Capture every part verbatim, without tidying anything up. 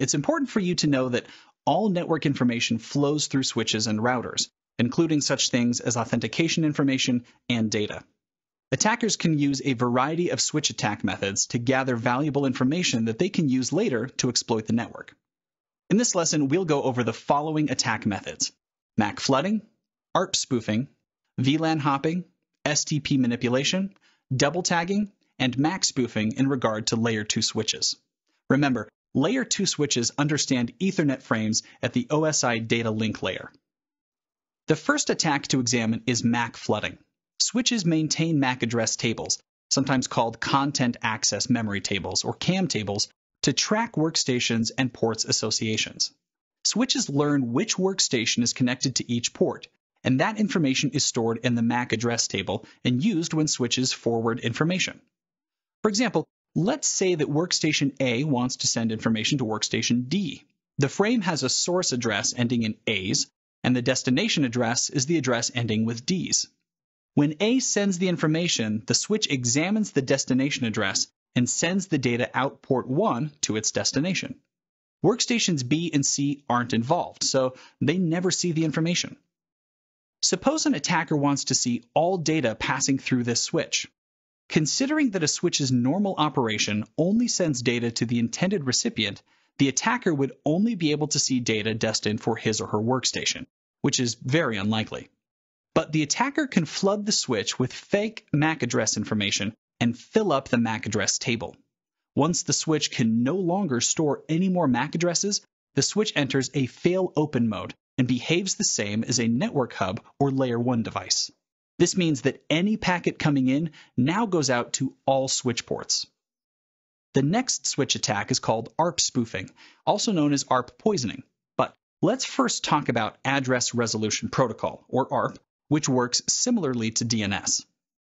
it's important for you to know that all network information flows through switches and routers, including such things as authentication information and data. Attackers can use a variety of switch attack methods to gather valuable information that they can use later to exploit the network. In this lesson, we'll go over the following attack methods: M A C flooding, A R P spoofing, V LAN hopping, S T P manipulation, double tagging, and M A C spoofing in regard to layer two switches. Remember, layer two switches understand Ethernet frames at the O S I data link layer. The first attack to examine is M A C flooding. Switches maintain M A C address tables, sometimes called content access memory tables or C A M tables, to track workstations and ports associations. Switches learn which workstation is connected to each port, and that information is stored in the M A C address table and used when switches forward information. For example, let's say that workstation A wants to send information to workstation D. The frame has a source address ending in A's, and the destination address is the address ending with D's. When A sends the information, the switch examines the destination address and sends the data out port one to its destination. Workstations B and C aren't involved, so they never see the information. Suppose an attacker wants to see all data passing through this switch. Considering that a switch's normal operation only sends data to the intended recipient, the attacker would only be able to see data destined for his or her workstation, which is very unlikely. But the attacker can flood the switch with fake M A C address information and fill up the M A C address table. Once the switch can no longer store any more M A C addresses, the switch enters a fail-open mode and behaves the same as a network hub or layer one device. This means that any packet coming in now goes out to all switch ports. The next switch attack is called A R P spoofing, also known as A R P poisoning. But let's first talk about Address Resolution Protocol, or A R P, which works similarly to D N S.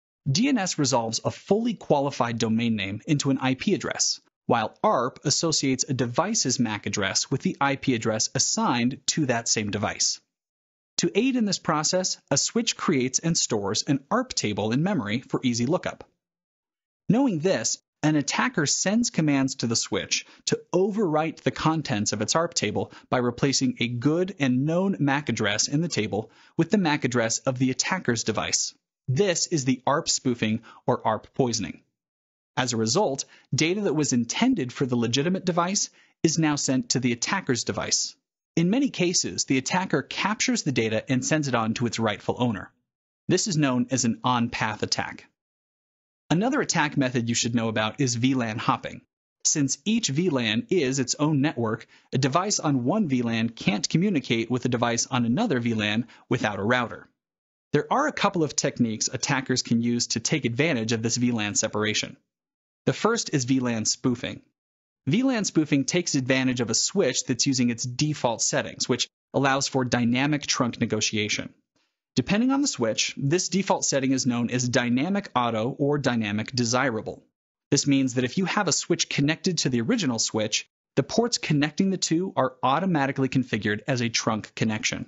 D N S resolves a fully qualified domain name into an I P address, while A R P associates a device's M A C address with the I P address assigned to that same device. To aid in this process, a switch creates and stores an A R P table in memory for easy lookup. Knowing this, an attacker sends commands to the switch to overwrite the contents of its A R P table by replacing a good and known M A C address in the table with the M A C address of the attacker's device. This is the A R P spoofing or A R P poisoning. As a result, data that was intended for the legitimate device is now sent to the attacker's device. In many cases, the attacker captures the data and sends it on to its rightful owner. This is known as an on-path attack. Another attack method you should know about is V LAN hopping. Since each V LAN is its own network, a device on one V LAN can't communicate with a device on another V LAN without a router. There are a couple of techniques attackers can use to take advantage of this V LAN separation. The first is V LAN spoofing. V LAN spoofing takes advantage of a switch that's using its default settings, which allows for dynamic trunk negotiation. Depending on the switch, this default setting is known as dynamic auto or dynamic desirable. This means that if you have a switch connected to the original switch, the ports connecting the two are automatically configured as a trunk connection.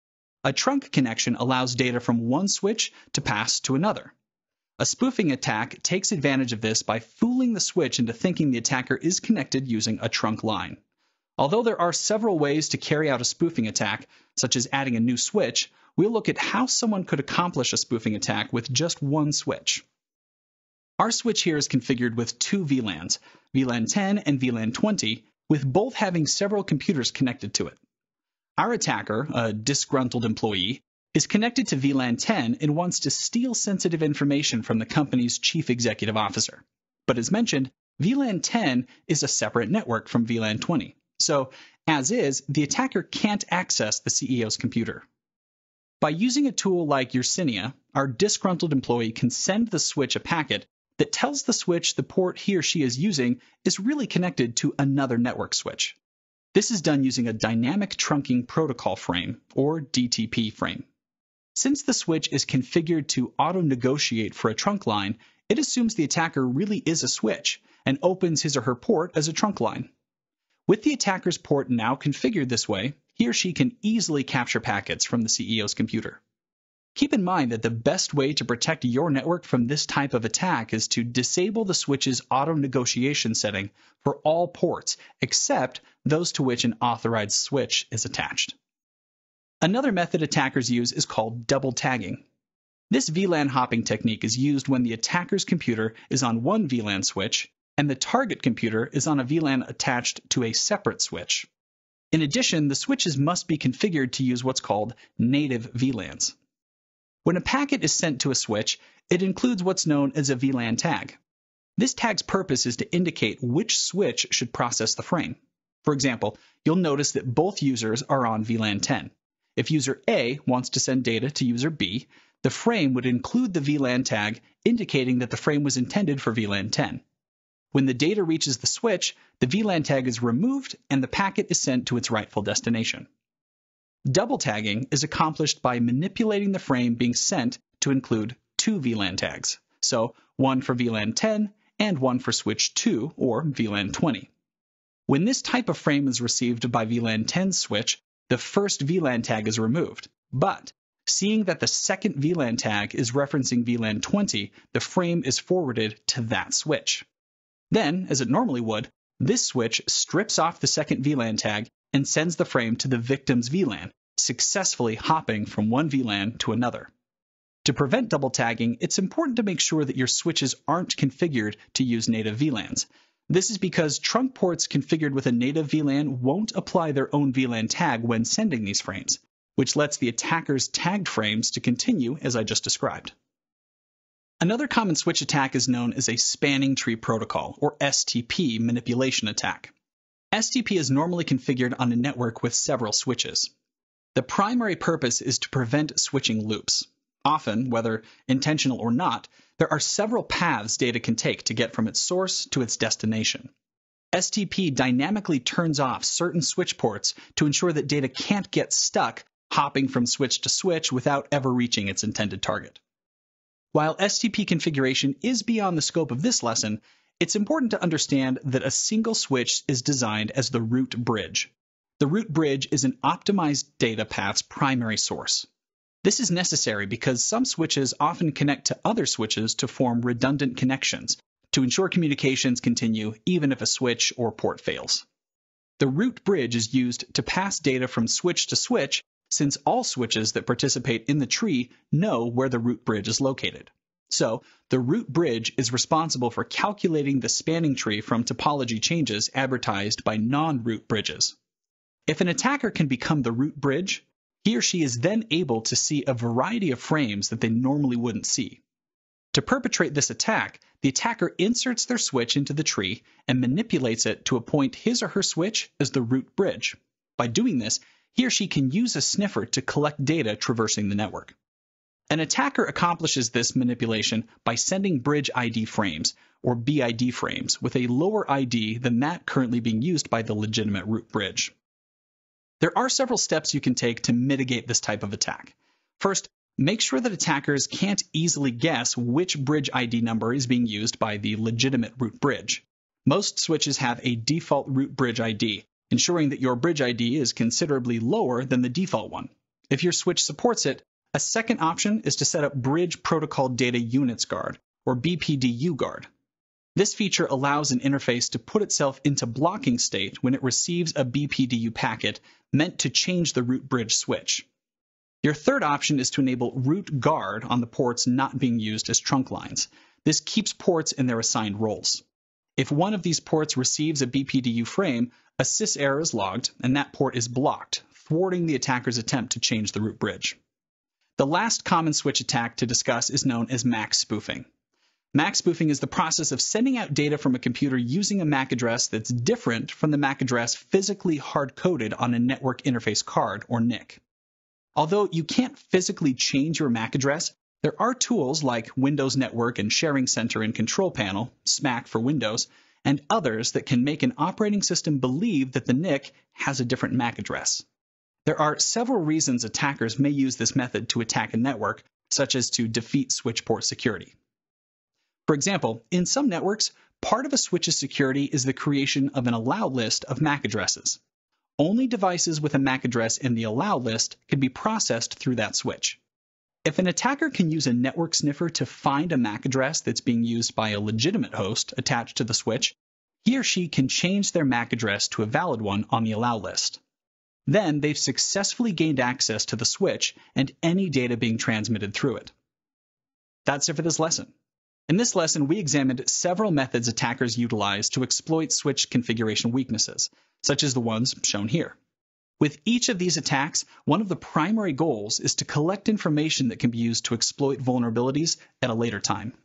A trunk connection allows data from one switch to pass to another. A spoofing attack takes advantage of this by fooling the switch into thinking the attacker is connected using a trunk line. Although there are several ways to carry out a spoofing attack, such as adding a new switch, we'll look at how someone could accomplish a spoofing attack with just one switch. Our switch here is configured with two V LANs, V LAN ten and V LAN twenty, with both having several computers connected to it. Our attacker, a disgruntled employee, is connected to V LAN ten and wants to steal sensitive information from the company's chief executive officer. But as mentioned, V LAN ten is a separate network from V LAN twenty. So, as is, the attacker can't access the C E O's computer. By using a tool like Yersinia, our disgruntled employee can send the switch a packet that tells the switch the port he or she is using is really connected to another network switch. This is done using a dynamic trunking protocol frame, or D T P frame. Since the switch is configured to auto-negotiate for a trunk line, it assumes the attacker really is a switch and opens his or her port as a trunk line. With the attacker's port now configured this way, he or she can easily capture packets from the C E O's computer. Keep in mind that the best way to protect your network from this type of attack is to disable the switch's auto-negotiation setting for all ports except those to which an authorized switch is attached. Another method attackers use is called double tagging. This V LAN hopping technique is used when the attacker's computer is on one V LAN switch and the target computer is on a V LAN attached to a separate switch. In addition, the switches must be configured to use what's called native V LANs. When a packet is sent to a switch, it includes what's known as a V LAN tag. This tag's purpose is to indicate which switch should process the frame. For example, you'll notice that both users are on V LAN ten. If user A wants to send data to user B, the frame would include the V LAN tag indicating that the frame was intended for V LAN ten. When the data reaches the switch, the V LAN tag is removed and the packet is sent to its rightful destination. Double tagging is accomplished by manipulating the frame being sent to include two V LAN tags, so one for V LAN ten and one for switch two or V LAN twenty. When this type of frame is received by V LAN ten's switch, the first V LAN tag is removed, but seeing that the second V LAN tag is referencing V LAN twenty, the frame is forwarded to that switch. Then, as it normally would, this switch strips off the second V LAN tag and sends the frame to the victim's V LAN, successfully hopping from one V LAN to another. To prevent double tagging, it's important to make sure that your switches aren't configured to use native V LANs. This is because trunk ports configured with a native V LAN won't apply their own V LAN tag when sending these frames, which lets the attacker's tagged frames to continue as I just described. Another common switch attack is known as a spanning tree protocol, or S T P manipulation attack. S T P is normally configured on a network with several switches. The primary purpose is to prevent switching loops. Often, whether intentional or not, there are several paths data can take to get from its source to its destination. S T P dynamically turns off certain switch ports to ensure that data can't get stuck hopping from switch to switch without ever reaching its intended target. While S T P configuration is beyond the scope of this lesson, it's important to understand that a single switch is designed as the root bridge. The root bridge is an optimized data path's primary source. This is necessary because some switches often connect to other switches to form redundant connections to ensure communications continue even if a switch or port fails. The root bridge is used to pass data from switch to switch since all switches that participate in the tree know where the root bridge is located. So, the root bridge is responsible for calculating the spanning tree from topology changes advertised by non-root bridges. If an attacker can become the root bridge, he or she is then able to see a variety of frames that they normally wouldn't see. To perpetrate this attack, the attacker inserts their switch into the tree and manipulates it to appoint his or her switch as the root bridge. By doing this, he or she can use a sniffer to collect data traversing the network. An attacker accomplishes this manipulation by sending bridge I D frames, or B I D frames, with a lower I D than that currently being used by the legitimate root bridge. There are several steps you can take to mitigate this type of attack. First, make sure that attackers can't easily guess which bridge I D number is being used by the legitimate root bridge. Most switches have a default root bridge I D, ensuring that your bridge I D is considerably lower than the default one. If your switch supports it, a second option is to set up Bridge Protocol Data Units Guard, or B P D U guard. This feature allows an interface to put itself into blocking state when it receives a B P D U packet meant to change the root bridge switch. Your third option is to enable root guard on the ports not being used as trunk lines. This keeps ports in their assigned roles. If one of these ports receives a B P D U frame, a sys error is logged and that port is blocked, thwarting the attacker's attempt to change the root bridge. The last common switch attack to discuss is known as M A C spoofing. M A C spoofing is the process of sending out data from a computer using a M A C address that's different from the M A C address physically hard-coded on a network interface card, or N I C. Although you can't physically change your M A C address, there are tools like Windows Network and Sharing Center and Control Panel, S M A C for Windows, and others that can make an operating system believe that the N I C has a different M A C address. There are several reasons attackers may use this method to attack a network, such as to defeat switch port security. For example, in some networks, part of a switch's security is the creation of an allow list of M A C addresses. Only devices with a M A C address in the allow list can be processed through that switch. If an attacker can use a network sniffer to find a M A C address that's being used by a legitimate host attached to the switch, he or she can change their M A C address to a valid one on the allow list. Then they've successfully gained access to the switch and any data being transmitted through it. That's it for this lesson. In this lesson, we examined several methods attackers utilize to exploit switch configuration weaknesses, such as the ones shown here. With each of these attacks, one of the primary goals is to collect information that can be used to exploit vulnerabilities at a later time.